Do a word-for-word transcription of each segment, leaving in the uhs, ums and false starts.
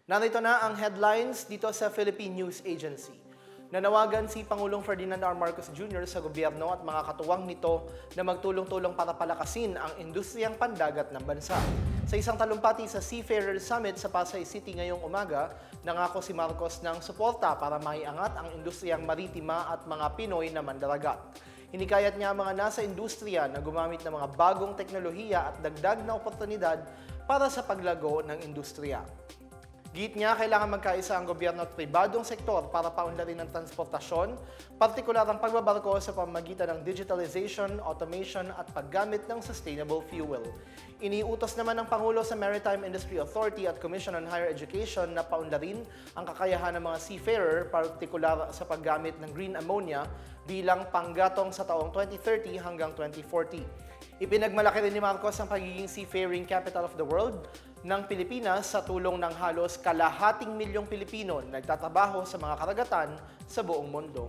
Narito na ang headlines dito sa Philippine News Agency. Nanawagan si Pangulong Ferdinand R. Marcos Junior sa gobyerno at mga katuwang nito na magtulong-tulong para palakasin ang industriyang pandagat ng bansa. Sa isang talumpati sa Seafarer Summit sa Pasay City ngayong umaga, nangako si Marcos ng suporta para maiangat ang industriyang maritima at mga Pinoy na mandaragat. Hinikayat niya ang mga nasa industriya na gumamit ng mga bagong teknolohiya at dagdag na oportunidad para sa paglago ng industriya. Git niya, kailangan magkaisa ang gobyerno at pribadong sektor para paunlarin ang transportasyon, partikular ang pagbabarko sa pamamagitan ng digitalization, automation at paggamit ng sustainable fuel. Iniutos naman ng Pangulo sa Maritime Industry Authority at Commission on Higher Education na paunlarin ang kakayahan ng mga seafarer, partikular sa paggamit ng green ammonia bilang panggatong sa taong twenty thirty hanggang twenty forty. Ipinagmalaki rin ni Marcos ang pagiging seafaring capital of the world ng Pilipinas sa tulong ng halos kalahating milyong Pilipino na nagtatrabaho sa mga karagatan sa buong mundo.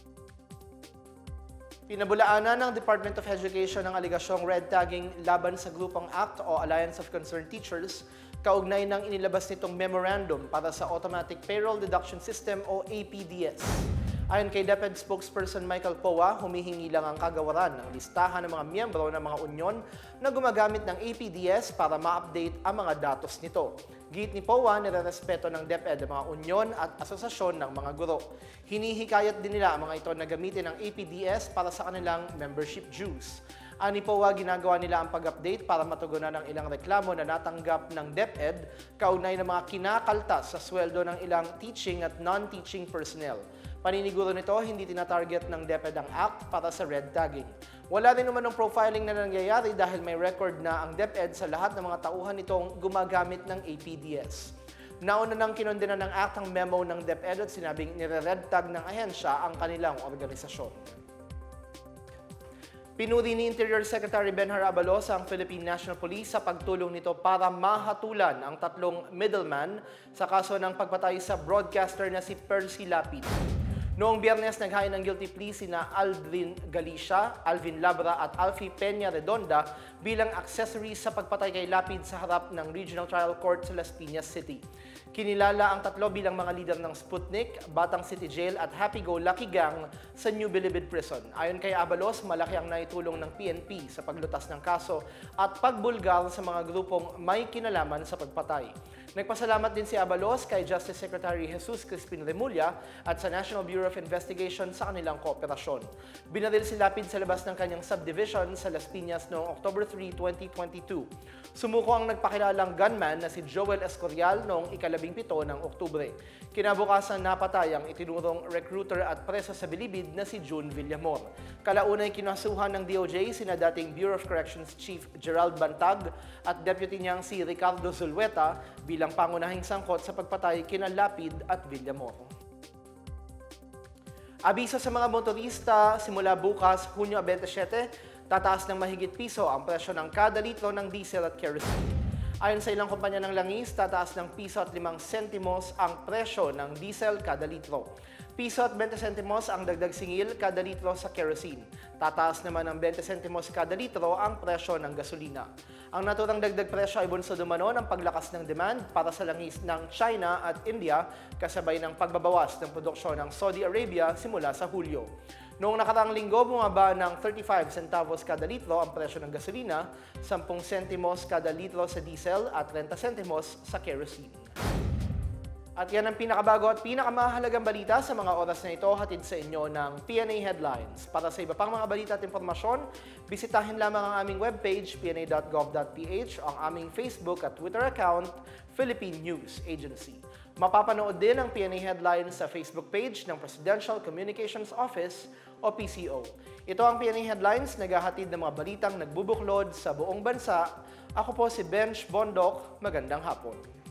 Pinabulaanan ng Department of Education ang aligasyong red tagging laban sa Grupong ACT o Alliance of Concerned Teachers kaugnay ng inilabas nitong memorandum para sa Automatic Payroll Deduction System o A P D S. Ayon kay DepEd spokesperson Michael Poa, humihingi lang ang kagawaran ng listahan ng mga miyembro ng mga unyon na gumagamit ng A P D S para ma-update ang mga datos nito. Git ni Poa, nirerespeto ng DepEd ang mga unyon at asosasyon ng mga guro. Hinihikayat din nila ang mga ito na gamitin ang A P D S para sa kanilang membership dues. Ani Poa, ginagawa nila ang pag-update para matugunan ang ilang reklamo na natanggap ng DepEd kaugnay ng mga kinakaltas sa sweldo ng ilang teaching at non-teaching personnel. Paniniguro nito, hindi tinatarget ng DepEd ang ACT para sa red tagging. Wala rin naman ng profiling na nangyayari dahil may record na ang DepEd sa lahat ng mga tauhan nitong gumagamit ng A P D S. Nauna nang kinondena ng ACT ang memo ng DepEd at sinabing nire-red tag ng ahensya ang kanilang organisasyon. Pinuri ni Interior Secretary Benhar Abalos ang Philippine National Police sa pagtulong nito para mahatulan ang tatlong middleman sa kaso ng pagpatay sa broadcaster na si Percy Lapid. Noong Biyernes, naghain ng guilty plea sina Aldrin Galicia, Alvin Labra at Alfie Peña Redonda bilang accessories sa pagpatay kay Lapid sa harap ng Regional Trial Court sa Las Piñas City. Kinilala ang tatlo bilang mga lider ng Sputnik, Batang City Jail at Happy Go Lucky Gang sa New Bilibid Prison. Ayon kay Abalos, malaki ang naitulong ng P N P sa paglutas ng kaso at pagbulgar sa mga grupong may kinalaman sa pagpatay. Nagpasalamat din si Abalos kay Justice Secretary Jesus Crispin Remulla at sa National Bureau of Investigation sa kanilang kooperasyon. Binaril si Lapid sa labas ng kanyang subdivision sa Las Piñas noong October three, twenty twenty-two. Sumuko ang nagpakilalang gunman na si Joel Escorial noong ikalabing pito ng Oktubre. Kinabukasan napatay ang itinurong recruiter at preso sa Bilibid na si June Villamor. Kalaunay kinasuhan ng D O J sina dating Bureau of Corrections Chief Gerald Bantag at deputy niyang si Ricardo Zulueta bilang pangunahing sangkot sa pagpatay kina Lapid at Villamor. Abiso sa mga motorista, simula bukas, Hunyo twenty-seven, tataas ng mahigit piso ang presyo ng kada litro ng diesel at kerosene. Ayon sa ilang kumpanya ng langis, tataas ng piso at limang sentimos ang presyo ng diesel kada litro. Piso at twenty sentimos ang dagdag singil kada litro sa kerosene. Tataas naman ng twenty sentimos kada litro ang presyo ng gasolina. Ang naturang dagdag presyo ay bunsod umano ng paglakas ng demand para sa langis ng China at India kasabay ng pagbabawas ng produksyon ng Saudi Arabia simula sa Hulyo. Noong nakaraang linggo, bumaba ng thirty-five centavos kada litro ang presyo ng gasolina, ten sentimos kada litro sa diesel at thirty sentimos sa kerosene. At yan ang pinakabago at pinakamahalagang balita sa mga oras na ito, hatid sa inyo ng P N A Headlines. Para sa iba pang mga balita at impormasyon, bisitahin lamang ang aming webpage, p n a dot gov dot p h, ang aming Facebook at Twitter account, Philippine News Agency. Mapapanood din ang P N A Headlines sa Facebook page ng Presidential Communications Office o P C O. Ito ang P N A Headlines, naghahatid ng mga balitang nagbubuklod sa buong bansa. Ako po si Bench Bondok, magandang hapon.